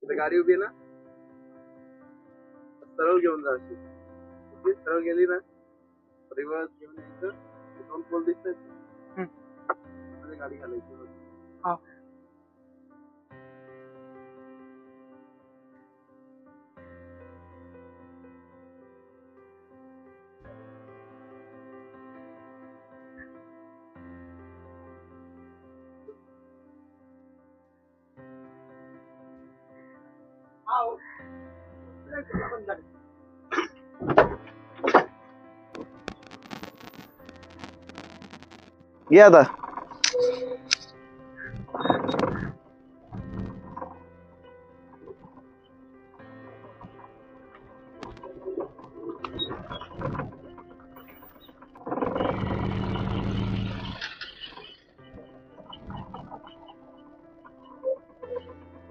गाडी उभी आहे ना, सरळ घेऊन जा अशी. ओके, सरळ गेली ना, रिव्हर्स घेऊन यायचं. दोन पोल दिसतात, गाडी घालायची. हा. ये आता.